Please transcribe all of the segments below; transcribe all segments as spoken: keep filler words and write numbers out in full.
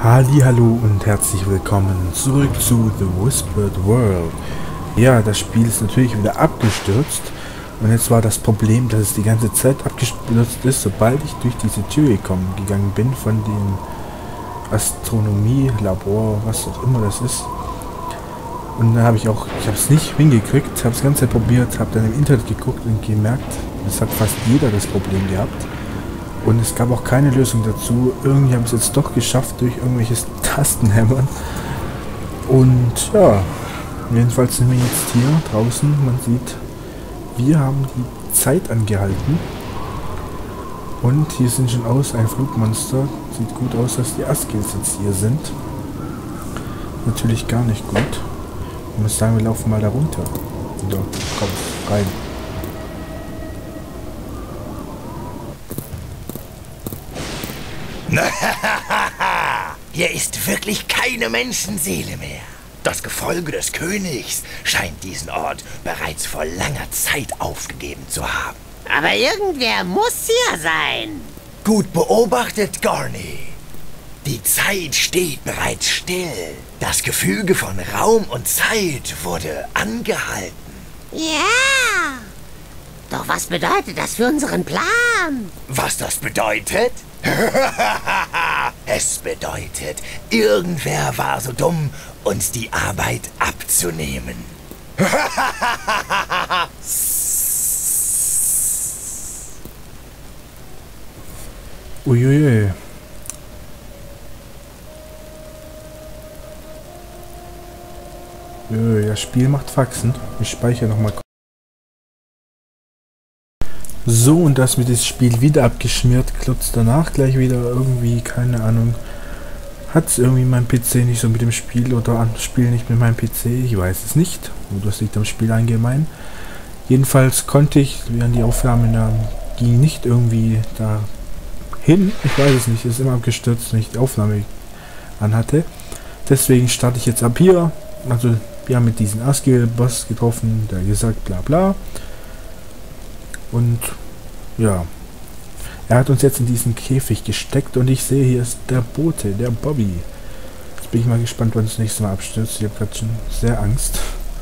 Hallihallo und herzlich willkommen zurück zu The Whispered World. Ja, das Spiel ist natürlich wieder abgestürzt und jetzt war das Problem, dass es die ganze Zeit abgestürzt ist, sobald ich durch diese Tür gekommen, gegangen bin von dem Astronomie-Labor, was auch immer das ist. Und da habe ich auch, ich habe es nicht hingekriegt, habe es ganze Zeit probiert, habe dann im Internet geguckt und gemerkt, es hat fast jeder das Problem gehabt. Und es gab auch keine Lösung dazu. Irgendwie habe ich es jetzt doch geschafft durch irgendwelches Tastenhämmern. Und ja, jedenfalls sind wir jetzt hier draußen. Man sieht, wir haben die Zeit angehalten. Und hier sind schon aus ein Flugmonster. Sieht gut aus, dass die Asgils jetzt hier sind. Natürlich gar nicht gut. Ich muss sagen, wir laufen mal da runter. So, komm, rein. Hier ist wirklich keine Menschenseele mehr. Das Gefolge des Königs scheint diesen Ort bereits vor langer Zeit aufgegeben zu haben. Aber irgendwer muss hier sein. Gut beobachtet, Garny. Die Zeit steht bereits still. Das Gefüge von Raum und Zeit wurde angehalten. Ja. Doch was bedeutet das für unseren Plan? Was das bedeutet? Es bedeutet, irgendwer war so dumm, uns die Arbeit abzunehmen. Uiuiui. Das Spiel macht Faxen. Ich speichere nochmal. So, und das mit dem Spiel wieder abgeschmiert, klotzt danach gleich wieder irgendwie, keine Ahnung. Hat es irgendwie mein P C nicht so mit dem Spiel oder das Spiel nicht mit meinem P C? Ich weiß es nicht. Das liegt am Spiel allgemein. Jedenfalls konnte ich, während die Aufnahme da ging, nicht irgendwie da hin. Ich weiß es nicht, es ist immer abgestürzt, wenn ich die Aufnahme anhatte. Deswegen starte ich jetzt ab hier. Also, wir haben mit diesem Asgil-Boss getroffen, der gesagt bla bla. Und ja, er hat uns jetzt in diesen Käfig gesteckt und ich sehe, hier ist der Bote, der Bobby. Jetzt bin ich mal gespannt, wann das nächste Mal abstürzt. Ich habe gerade schon sehr Angst.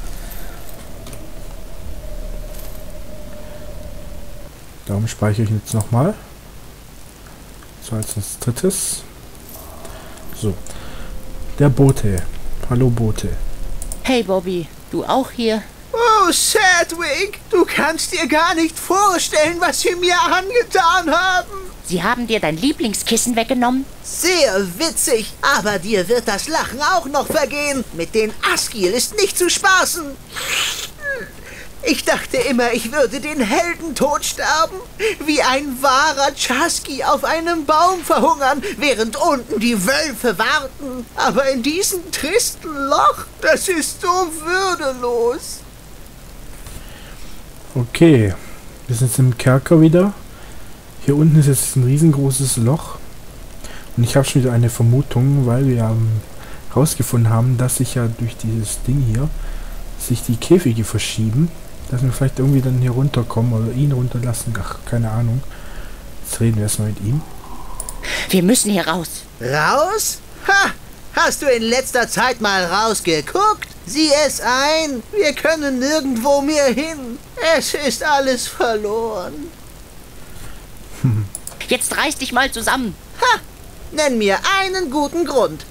Darum speichere ich jetzt nochmal. So, als drittes. So, der Bote. Hallo Bote. Hey Bobby, du auch hier? Oh, Sedgwick, du kannst dir gar nicht vorstellen, was sie mir angetan haben. Sie haben dir dein Lieblingskissen weggenommen? Sehr witzig, aber dir wird das Lachen auch noch vergehen. Mit den Asgil ist nicht zu spaßen. Ich dachte immer, ich würde den Heldentod sterben. Wie ein wahrer Chasqui auf einem Baum verhungern, während unten die Wölfe warten. Aber in diesem tristen Loch, das ist so würdelos. Okay, wir sind jetzt im Kerker wieder. Hier unten ist jetzt ein riesengroßes Loch. Und ich habe schon wieder eine Vermutung, weil wir herausgefunden haben, dass sich ja durch dieses Ding hier sich die Käfige verschieben. Dass wir vielleicht irgendwie dann hier runterkommen oder ihn runterlassen. Ach, keine Ahnung. Jetzt reden wir erstmal mit ihm. Wir müssen hier raus. Raus? Ha! Hast du in letzter Zeit mal rausgeguckt? Sieh es ein. Wir können nirgendwo mehr hin. Es ist alles verloren. Jetzt reiß dich mal zusammen. Ha! Nenn mir einen guten Grund.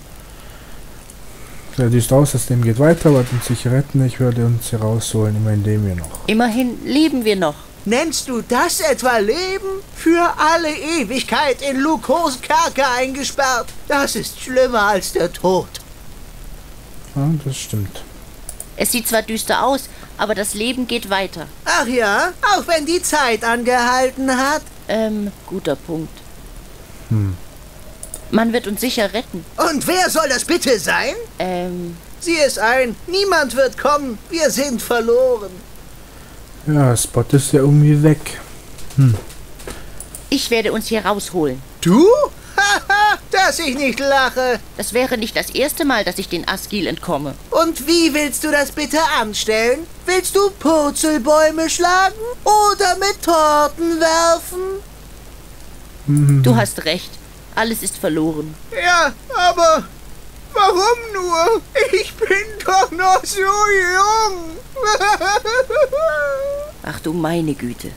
Ja, die ist aus, das Leben geht weiter, wird uns sicher retten. Ich werde uns hier rausholen, immerhin leben wir noch. Immerhin leben wir noch. Nennst du das etwa Leben? Für alle Ewigkeit in Lukos Kerker eingesperrt. Das ist schlimmer als der Tod. Ja, das stimmt. Es sieht zwar düster aus, aber das Leben geht weiter. Ach ja, auch wenn die Zeit angehalten hat. Ähm, guter Punkt. Hm. Man wird uns sicher retten. Und wer soll das bitte sein? Ähm... Sieh es ein, niemand wird kommen. Wir sind verloren. Ja, Spot ist ja irgendwie weg. Hm. Ich werde uns hier rausholen. Du? Haha, dass ich nicht lache. Das wäre nicht das erste Mal, dass ich den Asgil entkomme. Und wie willst du das bitte anstellen? Willst du Purzelbäume schlagen oder mit Torten werfen? Du hast recht. Alles ist verloren. Ja, Aber warum nur? Ich bin doch noch so jung. Ach du meine Güte.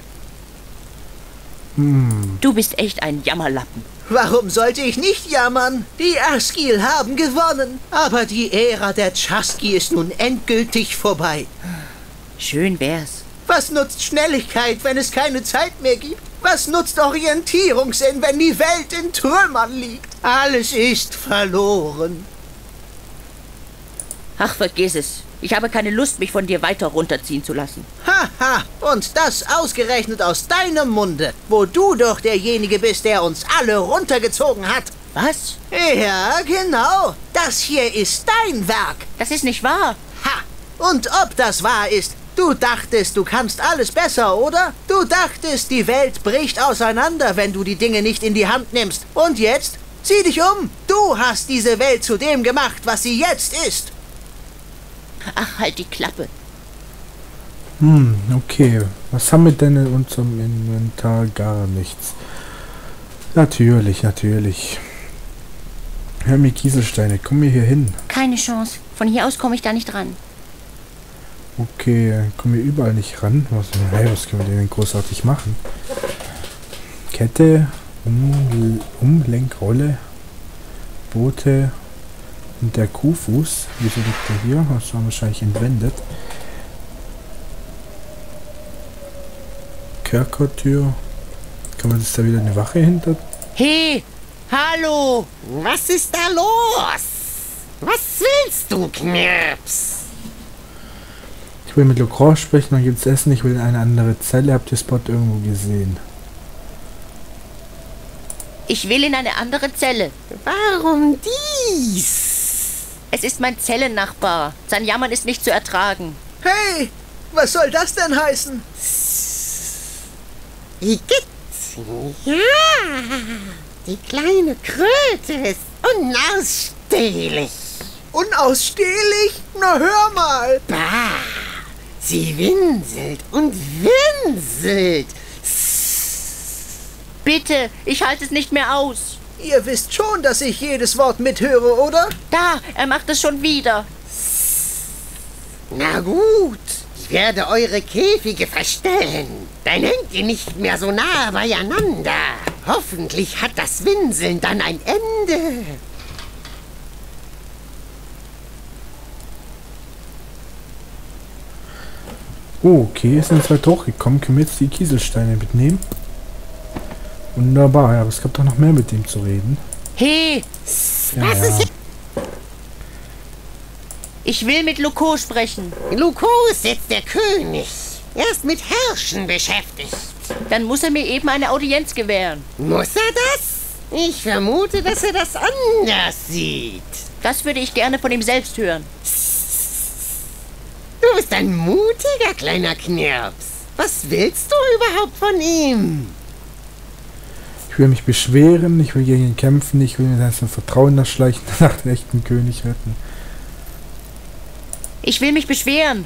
Hm. Du bist echt ein Jammerlappen. Warum sollte ich nicht jammern? Die Askil haben gewonnen. Aber die Ära der Chasqui ist nun endgültig vorbei. Schön wär's. Was nutzt Schnelligkeit, wenn es keine Zeit mehr gibt? Was nutzt Orientierungssinn, wenn die Welt in Trümmern liegt? Alles ist verloren. Ach, vergiss es. Ich habe keine Lust, mich von dir weiter runterziehen zu lassen. Haha, und das ausgerechnet aus deinem Munde, wo du doch derjenige bist, der uns alle runtergezogen hat. Was? Ja, genau. Das hier ist dein Werk. Das ist nicht wahr. Ha! Und ob das wahr ist, du dachtest, du kannst alles besser, oder? Du dachtest, die Welt bricht auseinander, wenn du die Dinge nicht in die Hand nimmst. Und jetzt? Sieh dich um. Du hast diese Welt zu dem gemacht, was sie jetzt ist. Ach, halt die Klappe. Hm, okay. Was haben wir denn in unserem Inventar? Gar nichts. Natürlich, natürlich. Hör mir Kieselsteine, komm mir hier hin. Keine Chance. Von hier aus komme ich da nicht ran. Okay, kommen wir überall nicht ran. Was, hey, was können wir denn großartig machen? Kette, um, Umlenkrolle, Boote und der Kuhfuß. Wieso liegt der hier? Das war wahrscheinlich entwendet. Kerkertür. Kann man das da wieder eine Wache hinter? Hey! Hallo! Was ist da los? Was willst du, Knirps? Ich will mit Locroix sprechen und jetzt essen. Ich will in eine andere Zelle. Habt ihr Spot irgendwo gesehen? Ich will in eine andere Zelle. Warum dies? Es ist mein Zellennachbar. Sein Jammern ist nicht zu ertragen. Hey, was soll das denn heißen? Wie geht's? Ja, die kleine Kröte ist unausstehlich. Unausstehlich? Na hör mal. Bah, sie winselt und winselt. Bitte, ich halte es nicht mehr aus. Ihr wisst schon, dass ich jedes Wort mithöre, oder? Da, er macht es schon wieder. Na gut, ich werde eure Käfige verstellen. Dann hängt ihr nicht mehr so nah beieinander. Hoffentlich hat das Winseln dann ein Ende. Oh, okay, ist jetzt weit hochgekommen. Können wir jetzt die Kieselsteine mitnehmen? Wunderbar, ja, aber es gab doch noch mehr mit dem zu reden. Hey, Ja, Was ja. ist ich will mit Luko sprechen. Luko ist jetzt der König. Er ist mit Herrschen beschäftigt. Dann muss er mir eben eine Audienz gewähren. Muss er das? Ich vermute, dass er das anders sieht. Das würde ich gerne von ihm selbst hören. Du bist ein mutiger kleiner Knirps. Was willst du überhaupt von ihm? Ich will mich beschweren, ich will gegen ihn kämpfen, ich will mir sein Vertrauen erschleichen, nach dem echten König retten. Ich will mich beschweren.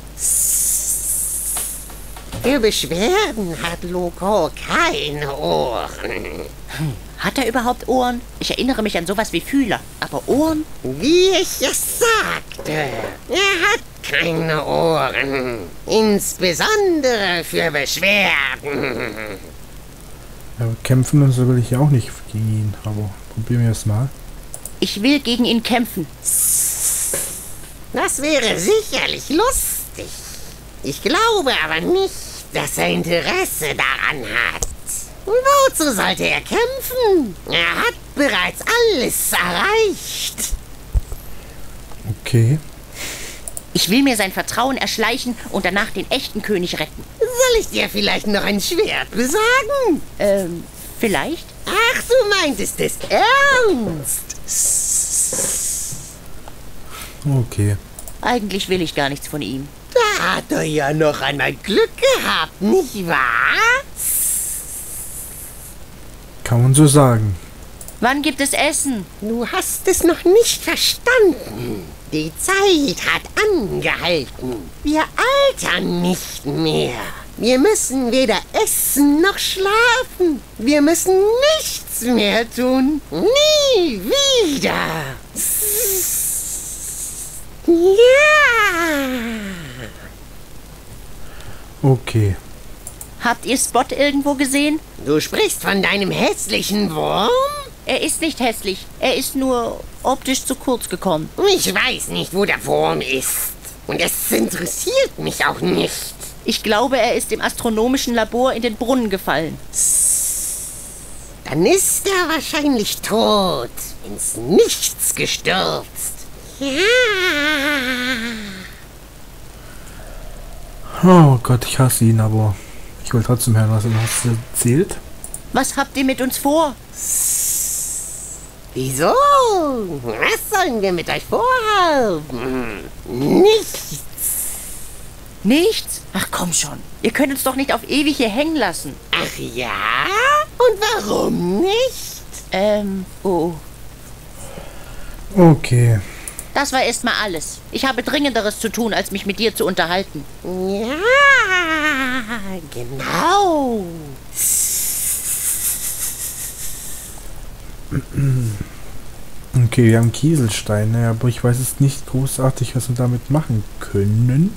Für Beschwerden hat Luko keine Ohren. Hat er überhaupt Ohren? Ich erinnere mich an sowas wie Fühler. Aber Ohren? Wie ich es sagte, er hat keine Ohren. Insbesondere für Beschwerden. Ja, kämpfen und so will ich ja auch nicht gegen ihn, aber probieren wir es mal. Ich will gegen ihn kämpfen. Das wäre sicherlich lustig. Ich glaube aber nicht, dass er Interesse daran hat. Wozu sollte er kämpfen? Er hat bereits alles erreicht. Okay. Ich will mir sein Vertrauen erschleichen und danach den echten König retten. Soll ich dir vielleicht noch ein Schwert besorgen? Ähm, vielleicht? Ach, du meintest es ernst. Okay. Eigentlich will ich gar nichts von ihm. Da hat er ja noch einmal Glück gehabt, nicht wahr? Kann man so sagen. Wann gibt es Essen? Du hast es noch nicht verstanden. Die Zeit hat angehalten. Wir altern nicht mehr. Wir müssen weder essen noch schlafen. Wir müssen nichts mehr tun. Nie wieder. Ja. Okay. Habt ihr Spot irgendwo gesehen? Du sprichst von deinem hässlichen Wurm? Er ist nicht hässlich. Er ist nur optisch zu kurz gekommen. Ich weiß nicht, wo der Wurm ist. Und es interessiert mich auch nicht. Ich glaube, er ist im astronomischen Labor in den Brunnen gefallen. Dann ist er wahrscheinlich tot. Ins Nichts gestürzt. Ja. Oh Gott, ich hasse ihn, aber ich will trotzdem hören, was er noch erzählt. Was habt ihr mit uns vor? Wieso? Was sollen wir mit euch vorhaben? Nichts. Nichts? Ach komm schon. Ihr könnt uns doch nicht auf ewig hier hängen lassen. Ach ja? Und warum nicht? Ähm, oh. Okay. Das war erstmal alles. Ich habe Dringenderes zu tun, als mich mit dir zu unterhalten. Ja, genau. Okay, wir haben Kieselsteine, aber ich weiß jetzt nicht großartig, was wir damit machen können.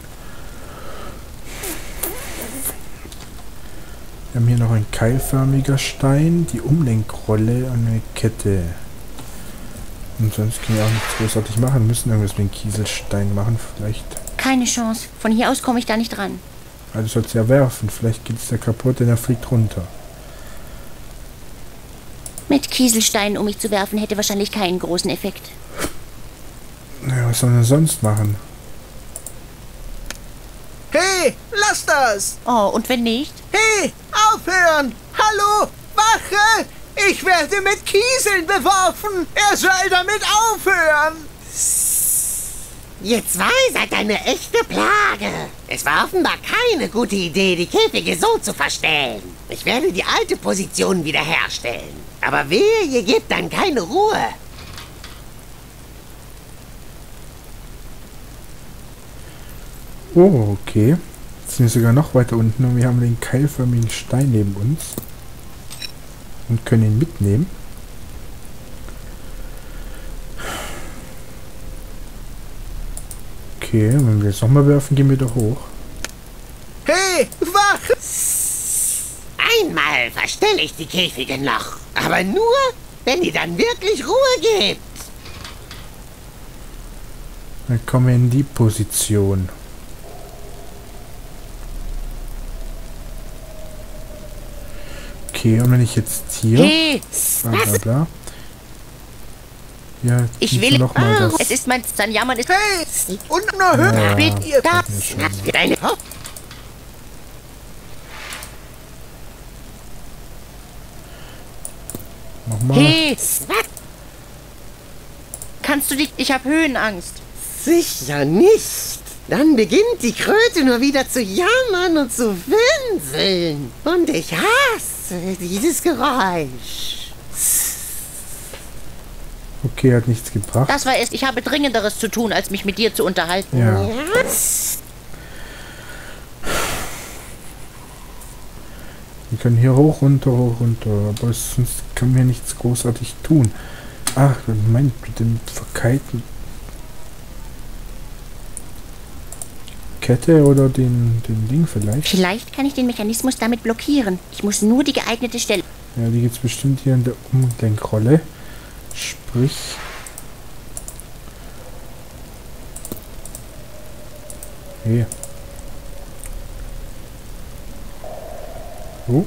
Wir haben hier noch ein keilförmiger Stein, die Umlenkrolle und eine Kette. Und sonst können wir auch nichts großartig machen. Wir müssen irgendwas mit dem Kieselstein machen, vielleicht. Keine Chance. Von hier aus komme ich da nicht ran. Also soll es ja werfen. Vielleicht geht es ja kaputt, denn er fliegt runter. Mit Kieselsteinen um mich zu werfen, hätte wahrscheinlich keinen großen Effekt. Naja, was soll man sonst machen? Hey, lass das! Oh, und wenn nicht? Hey, aufhören! Hallo, Wache! Ich werde mit Kieseln beworfen! Er soll damit aufhören! Ihr zwei seid eine echte Plage. Es war offenbar keine gute Idee, die Käfige so zu verstellen. Ich werde die alte Position wiederherstellen. Aber wehe, ihr gebt dann keine Ruhe. Oh, okay. Jetzt sind wir sogar noch weiter unten und wir haben den keilförmigen Stein neben uns. Und können ihn mitnehmen. Okay, wenn wir jetzt nochmal werfen, gehen wir doch hoch. Hey, Wache! Einmal verstelle ich die Käfige noch. Aber nur, wenn ihr dann wirklich Ruhe gebt. Dann kommen wir in die Position. Okay, und wenn ich jetzt hier... Hey, Bla bla bla. Ja, ich will... noch mal das. Es ist mein... Sein Jammern ist... Hey, und na hört Ja, bitte ihr das das! ist schon. Für deine Ho Nochmal. Hey, kannst du dich... Ich habe Höhenangst. Sicher nicht. Dann beginnt die Kröte nur wieder zu jammern und zu winseln. Und ich hasse dieses Geräusch. Okay, hat nichts gebracht. Das war es. Ich habe Dringenderes zu tun, als mich mit dir zu unterhalten. Ja. Ja? Wir können hier hoch, runter, hoch, runter. Aber es, sonst kann mir nichts großartig tun. Ach, mein, mit dem verkeilten Kette oder den, den Ding vielleicht. Vielleicht kann ich den Mechanismus damit blockieren. Ich muss nur die geeignete Stelle... Ja, die gibt es bestimmt hier in der Umlenkrolle. Sprich... Hier. Oh.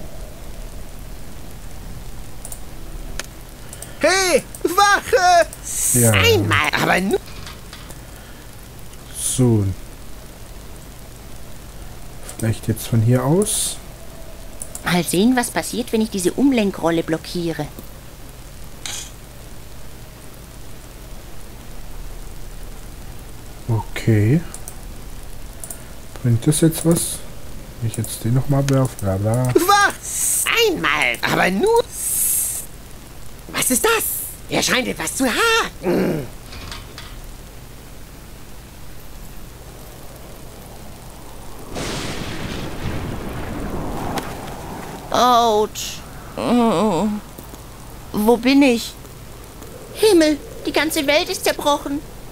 Hey, Wache! Ja. Einmal, aber nur... So. Vielleicht jetzt von hier aus. Mal sehen, was passiert, wenn ich diese Umlenkrolle blockiere. Okay. Bringt das jetzt was? Wenn ich jetzt den nochmal werfe, bla bla. Was? Einmal, aber nur... Was ist das? Er scheint etwas zu haken. Autsch. Oh. Wo bin ich? Himmel, die ganze Welt ist zerbrochen.